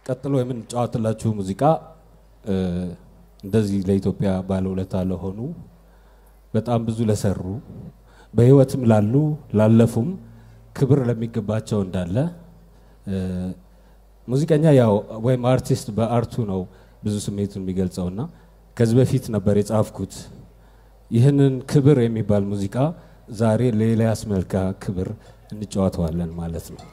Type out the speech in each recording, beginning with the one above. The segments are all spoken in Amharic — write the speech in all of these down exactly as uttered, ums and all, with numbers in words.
ቀጥሎ የምንጫወትላችሁ ሙዚቃ እንደዚህ ለኢትዮጵያ ባለውለታ ለሆኑ በጣም ብዙ ለሰሩ በህይወትም ላሉ ላለፉም ክብር ለሚገባቸው እንዳለ ሙዚቀኛ ያው ወይም አርቲስት በአርቱ ነው ብዙ ስሜቱን የሚገልጸውና ከዚህ በፊት ነበር የጻፍኩት ይህንን ክብር የሚባል ሙዚቃ ዛሬ ለኤልያስ መልካ ክብር እንጫወተዋለን ማለት ነው።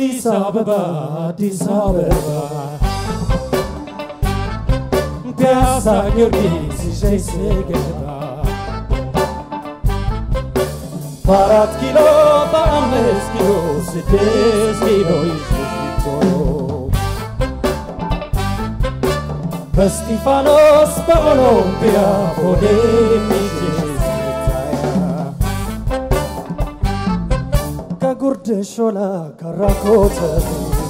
አዲስ አበባ አዲስ አበባ ፒያሳ ጊዮርጊስ ይዤ ስገባ በአራት ኪሎ በአምስት ኪሎ ስድስት ኪሎ ይዤ ቶሎ በስጢፋኖስ በኦሎምፒያ ሆዴን ይዤ ከጉርድ ሾላ ከራኮተቤ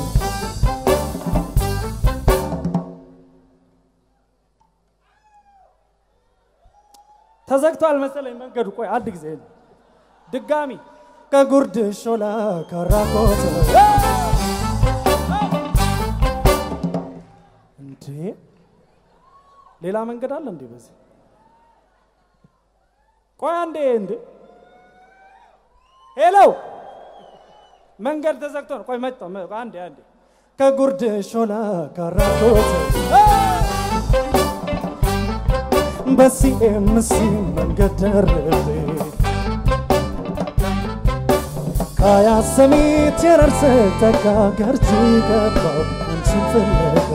ተዘግቷል መሰለኝ መንገዱ። ቆይ አንድ ጊዜ ድጋሚ ከጉርድ ሾላ ከራኮተቤ እንዴ ሌላ መንገድ አለ እንዴ በዚህ? ቆይ አንዴ እንዴ ሄሎ መንገድ ተዘግቶ ነው። ቆይ መጣ አንዴ አንዴ ከጉርድ ሾላ ከራኮተቤ በሲኤምሲ መንገድ ደርቤ ካያሰሚት የረርሰ ተጋ ገርጂ ገባው አንቺን ፍለጋ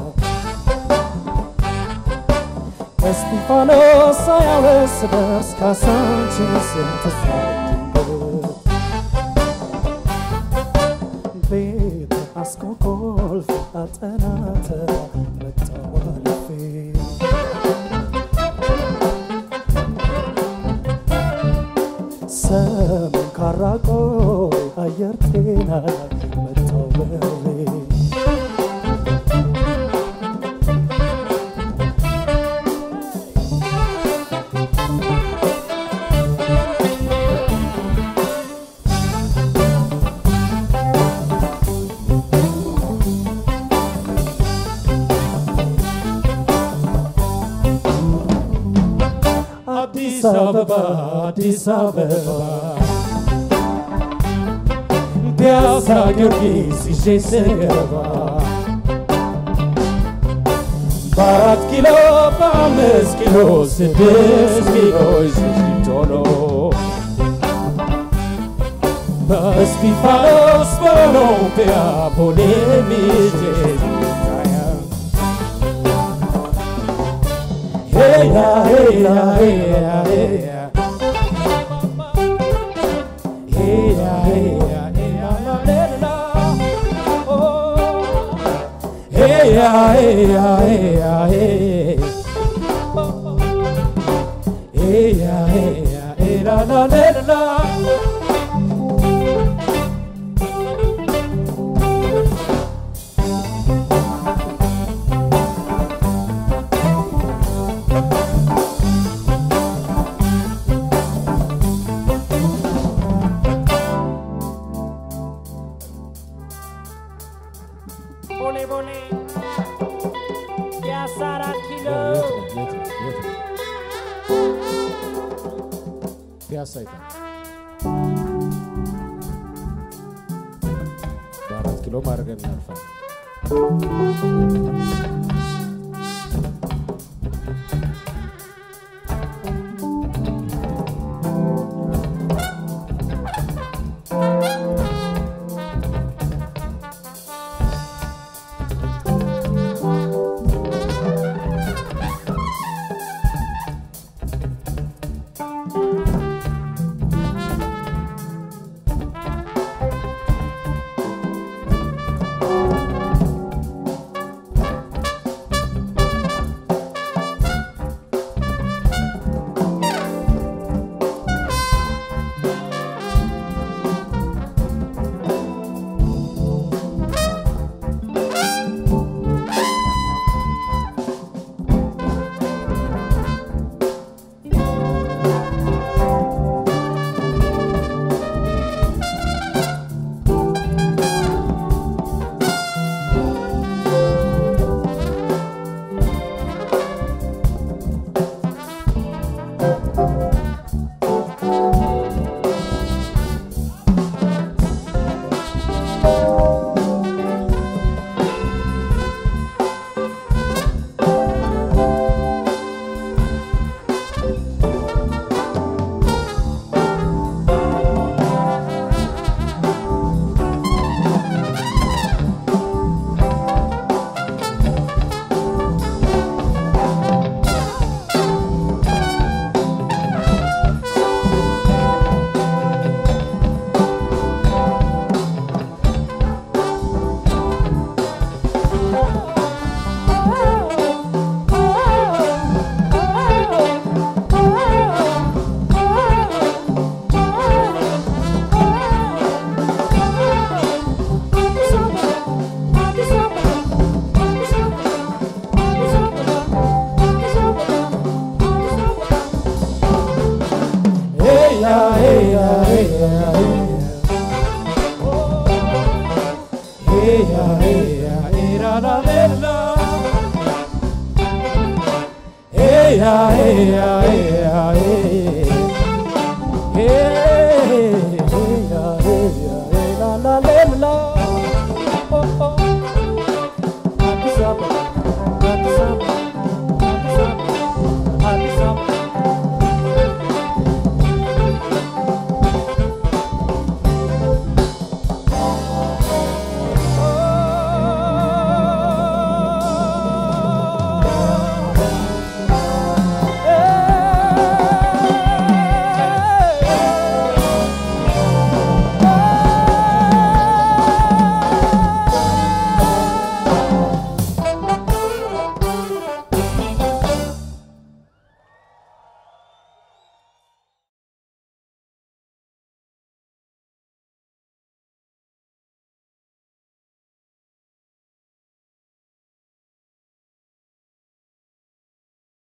እስጢፋኖስ ሳያወስ ደርስ ካሳንቺስ ተሳድንበት ቤት አስኮኮልፍ አጠናተ መጣዋልፌ ሰምን ካራቆይ አየር ጤና መጣው በሬ አዲስ አበባ አዲስ አበባ ፒያሳ ጊዮርጊስ ይዤ ስገባ በአራት ኪሎ በአምስት ኪሎ ስድስት ኪሎ ይዤ ቶሎ በስጢፋኖስ በኦሎምፒያ ሆዴን ይዤ Hey ya, hey ya, hey ya, hey ya. Hey ya, hey ya, hey ya, la la la. Oh. Hey ya, hey ya, hey ya, hey. Hey ya, hey ya, hey la la la la. Bole bole Piazza aራት ኪሎ ፒያሳ ይታ በአራት ኪሎ ማርገን እናልፋለን። hey ya hey ya hey la la la hey ya hey ya hey ya hey hey hey ya hey ya hey la la la